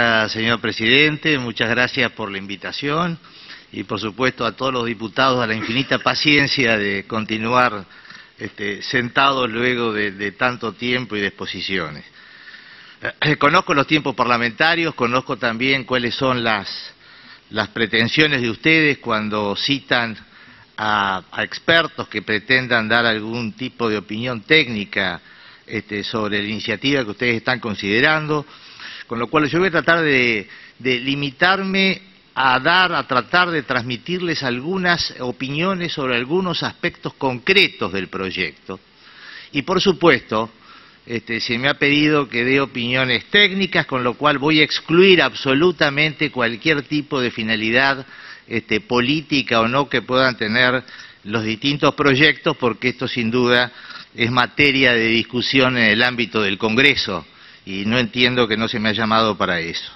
Señor presidente, muchas gracias por la invitación y por supuesto a todos los diputados a la infinita paciencia de continuar sentados luego de tanto tiempo y de exposiciones. Conozco los tiempos parlamentarios, conozco también cuáles son las pretensiones de ustedes cuando citan a expertos que pretendan dar algún tipo de opinión técnica sobre la iniciativa que ustedes están considerando, con lo cual yo voy a tratar de limitarme a tratar de transmitirles algunas opiniones sobre algunos aspectos concretos del proyecto. Y por supuesto, se me ha pedido que dé opiniones técnicas, con lo cual voy a excluir absolutamente cualquier tipo de finalidad política o no que puedan tener los distintos proyectos, porque esto sin duda es materia de discusión en el ámbito del Congreso y no entiendo que no se me haya llamado para eso.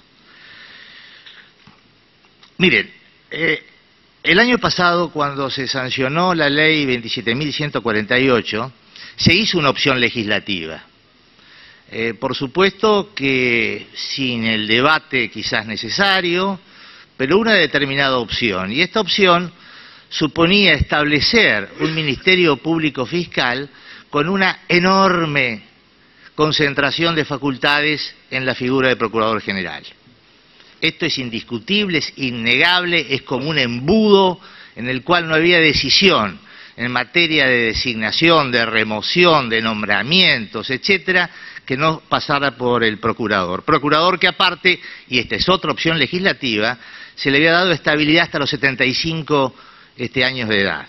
Miren, el año pasado, cuando se sancionó la ley 27.148, se hizo una opción legislativa. Por supuesto que sin el debate quizás necesario, pero una determinada opción. Y esta opción suponía establecer un Ministerio Público Fiscal con una enorme concentración de facultades en la figura del Procurador General. Esto es indiscutible, es innegable, es como un embudo en el cual no había decisión en materia de designación, de remoción, de nombramientos, etcétera, que no pasara por el Procurador. Procurador que aparte, y esta es otra opción legislativa, se le había dado estabilidad hasta los 75 años de edad.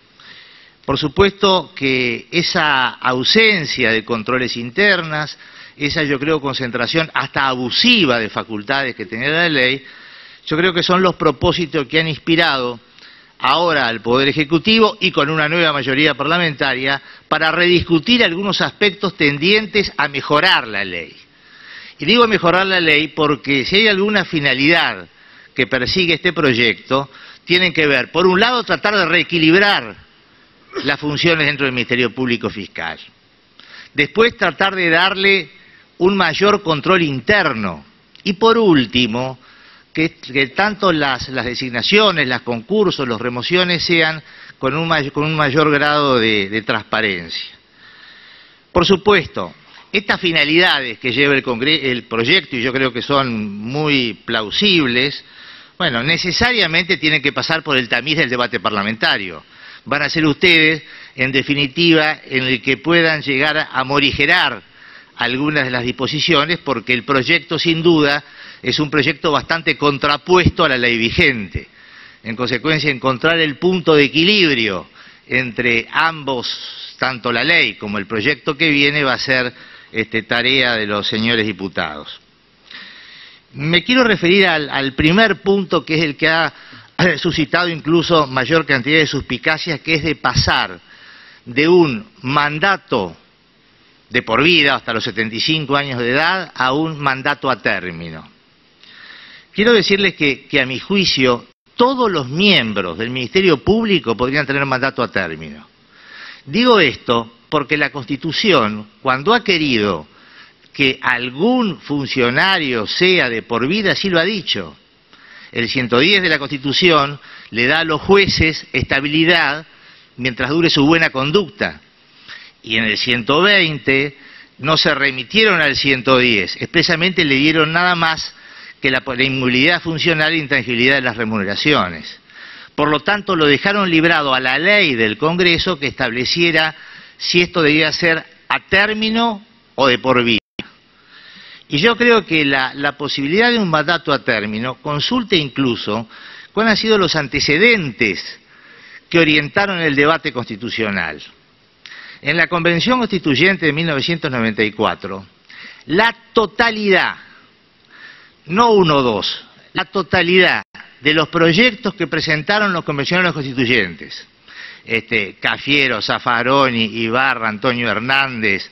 Por supuesto que esa ausencia de controles internas, esa yo creo concentración hasta abusiva de facultades que tenía la ley, yo creo que son los propósitos que han inspirado ahora al Poder Ejecutivo y con una nueva mayoría parlamentaria para rediscutir algunos aspectos tendientes a mejorar la ley. Y digo mejorar la ley porque si hay alguna finalidad que persigue este proyecto, tienen que ver, por un lado, tratar de reequilibrar las funciones dentro del Ministerio Público Fiscal. Después, tratar de darle un mayor control interno. Y por último, que tanto las designaciones, los concursos, las remociones sean con un mayor grado de transparencia. Por supuesto, estas finalidades que lleva el proyecto, y yo creo que son muy plausibles, bueno, necesariamente tienen que pasar por el tamiz del debate parlamentario. Van a ser ustedes, en definitiva, en el que puedan llegar a morigerar algunas de las disposiciones, porque el proyecto, sin duda, es un proyecto bastante contrapuesto a la ley vigente. En consecuencia, encontrar el punto de equilibrio entre ambos, tanto la ley como el proyecto que viene, va a ser tarea de los señores diputados. Me quiero referir al primer punto, que es el que ha suscitado incluso mayor cantidad de suspicacias, que es de pasar de un mandato de por vida hasta los 75 años de edad a un mandato a término. Quiero decirles que a mi juicio todos los miembros del Ministerio Público podrían tener mandato a término. Digo esto porque la Constitución, cuando ha querido que algún funcionario sea de por vida, sí lo ha dicho. El 110 de la Constitución le da a los jueces estabilidad mientras dure su buena conducta. Y en el 120 no se remitieron al 110, expresamente le dieron nada más que la inmovilidad funcional e intangibilidad de las remuneraciones. Por lo tanto, lo dejaron librado a la ley del Congreso que estableciera si esto debía ser a término o de por vida. Y yo creo que la posibilidad de un mandato a término consulte incluso cuáles han sido los antecedentes que orientaron el debate constitucional. En la Convención Constituyente de 1994, la totalidad, no uno o dos, la totalidad de los proyectos que presentaron los convencionales constituyentes, Cafiero, Zaffaroni, Ibarra, Antonio Hernández,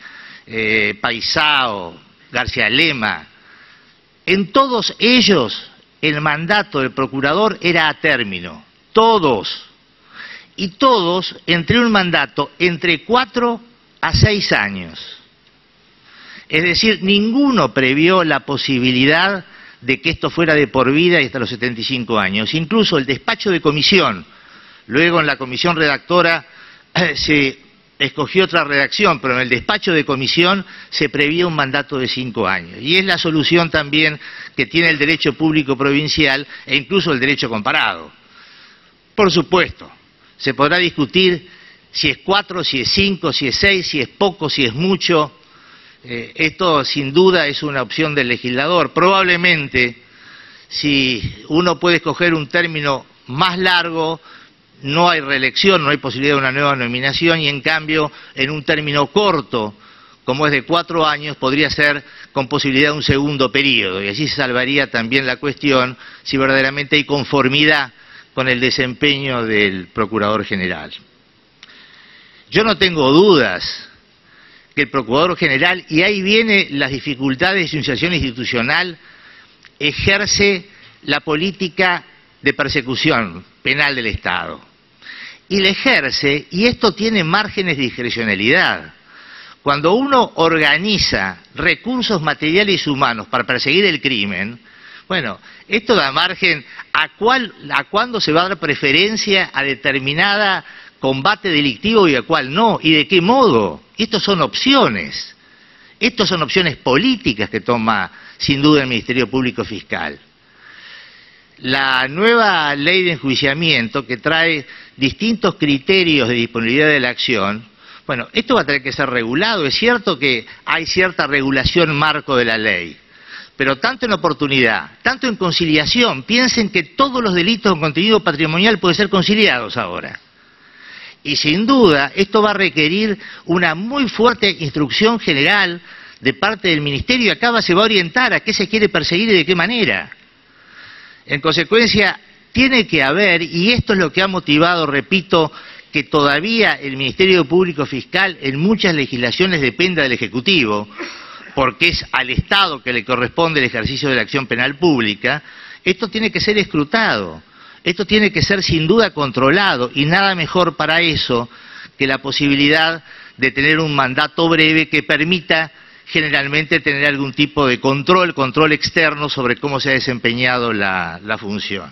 Paisao, García Lema, en todos ellos el mandato del procurador era a término, todos. Y todos entre un mandato entre 4 a 6 años. Es decir, ninguno previó la posibilidad de que esto fuera de por vida y hasta los 75 años. Incluso el despacho de comisión, luego en la comisión redactora se escogió otra redacción, pero en el despacho de comisión se prevía un mandato de 5 años. Y es la solución también que tiene el derecho público provincial e incluso el derecho comparado. Por supuesto, se podrá discutir si es 4, si es 5, si es 6, si es poco, si es mucho. Esto sin duda es una opción del legislador. Probablemente, si uno puede escoger un término más largo, no hay reelección, no hay posibilidad de una nueva nominación, y en cambio, en un término corto, como es de 4 años, podría ser con posibilidad de un segundo periodo, y así se salvaría también la cuestión si verdaderamente hay conformidad con el desempeño del Procurador General. Yo no tengo dudas que el Procurador General, y ahí vienen las dificultades de su inserción institucional, ejerce la política de persecución penal del Estado. Y la ejerce, y esto tiene márgenes de discrecionalidad. Cuando uno organiza recursos materiales y humanos para perseguir el crimen, bueno, esto da margen a cuándo se va a dar preferencia a determinada combate delictivo y a cuál no, y de qué modo. Estos son opciones políticas que toma sin duda el Ministerio Público Fiscal. La nueva ley de enjuiciamiento, que trae distintos criterios de disponibilidad de la acción, bueno, esto va a tener que ser regulado. Es cierto que hay cierta regulación marco de la ley, pero tanto en oportunidad, tanto en conciliación, piensen que todos los delitos con contenido patrimonial pueden ser conciliados ahora. Y sin duda, esto va a requerir una muy fuerte instrucción general de parte del Ministerio, y acá se va a orientar a qué se quiere perseguir y de qué manera. En consecuencia, tiene que haber, y esto es lo que ha motivado, repito, que todavía el Ministerio Público Fiscal en muchas legislaciones dependa del Ejecutivo, porque es al Estado que le corresponde el ejercicio de la acción penal pública. Esto tiene que ser escrutado, esto tiene que ser sin duda controlado, y nada mejor para eso que la posibilidad de tener un mandato breve que permita generalmente tener algún tipo de control externo sobre cómo se ha desempeñado la función.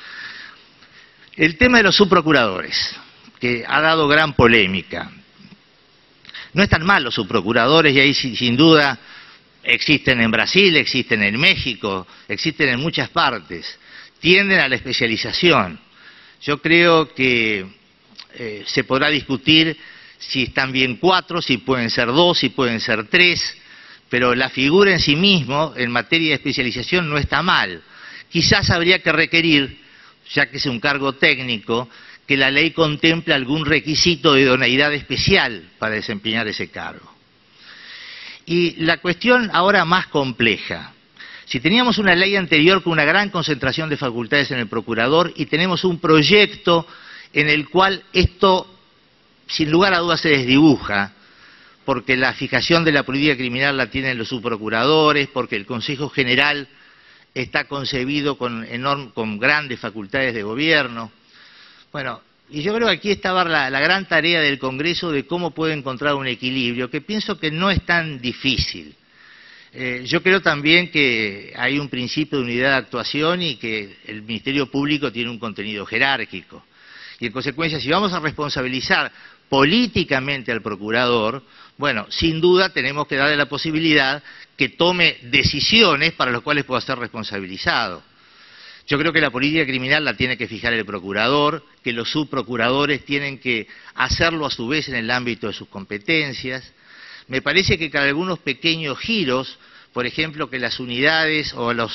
El tema de los subprocuradores, que ha dado gran polémica. No están mal los subprocuradores, y ahí sin duda existen en Brasil, existen en México, existen en muchas partes. Tienden a la especialización. Yo creo que se podrá discutir si están bien 4, si pueden ser 2, si pueden ser 3, pero la figura en sí mismo, en materia de especialización, no está mal. Quizás habría que requerir, ya que es un cargo técnico, que la ley contemple algún requisito de idoneidad especial para desempeñar ese cargo. Y la cuestión ahora más compleja. Si teníamos una ley anterior con una gran concentración de facultades en el procurador, y tenemos un proyecto en el cual esto, sin lugar a dudas, se desdibuja, porque la fijación de la política criminal la tienen los subprocuradores, porque el Consejo General está concebido con grandes facultades de gobierno. Bueno, y yo creo que aquí estaba la gran tarea del Congreso de cómo puede encontrar un equilibrio, que pienso que no es tan difícil. Yo creo también que hay un principio de unidad de actuación y que el Ministerio Público tiene un contenido jerárquico. Y en consecuencia, si vamos a responsabilizar políticamente al procurador, bueno, sin duda tenemos que darle la posibilidad que tome decisiones para las cuales pueda ser responsabilizado. Yo creo que la política criminal la tiene que fijar el procurador, que los subprocuradores tienen que hacerlo a su vez en el ámbito de sus competencias. Me parece que con algunos pequeños giros, por ejemplo, que las unidades o las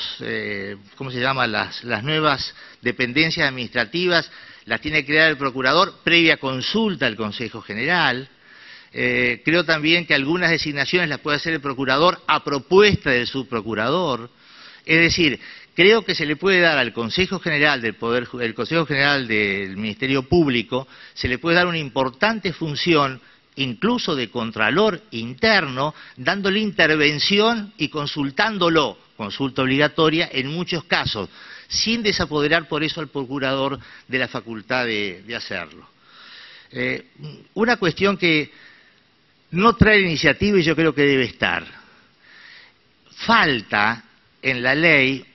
nuevas dependencias administrativas las tiene que crear el procurador previa consulta al Consejo General. Creo también que algunas designaciones las puede hacer el procurador a propuesta del subprocurador. Es decir, creo que se le puede dar al Consejo General el Consejo General del Ministerio Público, se le puede dar una importante función, incluso de contralor interno, dándole intervención y consultándolo, consulta obligatoria en muchos casos, sin desapoderar por eso al procurador de la facultad de hacerlo. Una cuestión que no trae iniciativa y yo creo que debe estar. Falta en la ley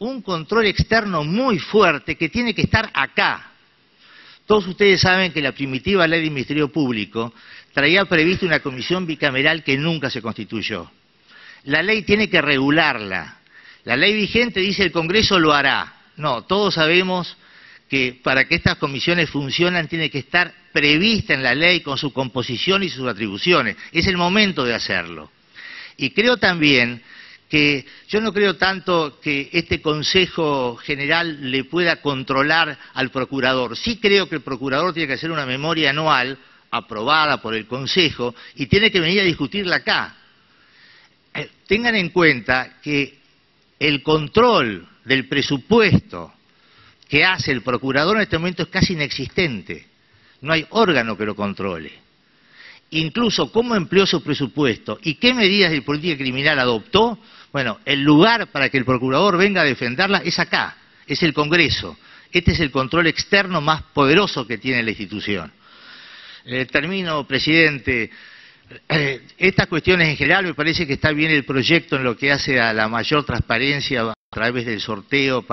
un control externo muy fuerte que tiene que estar acá. Todos ustedes saben que la primitiva ley de Ministerio Público traía prevista una comisión bicameral que nunca se constituyó. La ley tiene que regularla. La ley vigente dice el Congreso lo hará. No, todos sabemos que para que estas comisiones funcionen tiene que estar prevista en la ley con su composición y sus atribuciones. Es el momento de hacerlo. Y creo también que yo no creo tanto que este Consejo General le pueda controlar al Procurador. Sí creo que el Procurador tiene que hacer una memoria anual aprobada por el Consejo y tiene que venir a discutirla acá. Tengan en cuenta que el control del presupuesto que hace el Procurador en este momento es casi inexistente. No hay órgano que lo controle. Incluso cómo empleó su presupuesto y qué medidas de política criminal adoptó, bueno, el lugar para que el Procurador venga a defenderla es acá, es el Congreso. Este es el control externo más poderoso que tiene la institución. Termino, presidente. Estas cuestiones en general me parece que está bien el proyecto en lo que hace a la mayor transparencia a través del sorteo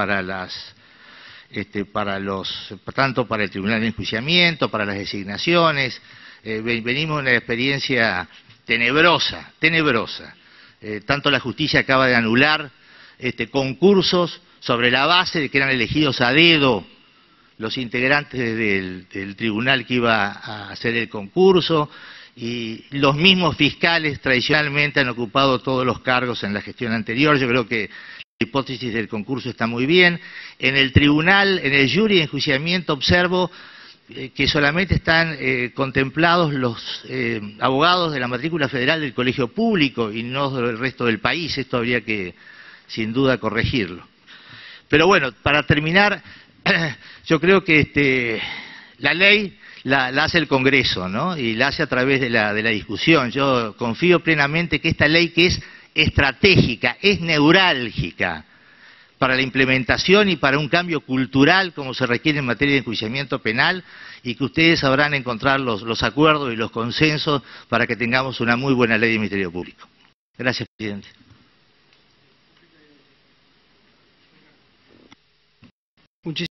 tanto para el Tribunal de Enjuiciamiento, para las designaciones. Venimos de una experiencia tenebrosa. Tanto la justicia acaba de anular concursos sobre la base de que eran elegidos a dedo los integrantes del tribunal que iba a hacer el concurso, y los mismos fiscales tradicionalmente han ocupado todos los cargos en la gestión anterior. Yo creo que la hipótesis del concurso está muy bien. En el tribunal, en el jury de enjuiciamiento, observo que solamente están contemplados los abogados de la matrícula federal del colegio público y no del resto del país. Esto habría que, sin duda, corregirlo. Pero bueno, para terminar, yo creo que la ley la hace el Congreso, ¿no? Y la hace a través de la discusión. Yo confío plenamente que esta ley, que es estratégica, es neurálgica para la implementación y para un cambio cultural como se requiere en materia de enjuiciamiento penal, y que ustedes sabrán encontrar los acuerdos y los consensos para que tengamos una muy buena ley de Ministerio Público. Gracias, presidente.